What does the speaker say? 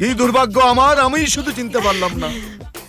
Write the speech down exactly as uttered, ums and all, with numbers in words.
কি দুর্ভাগ্য আমার, আমি শুধু চিনতে পারলাম না।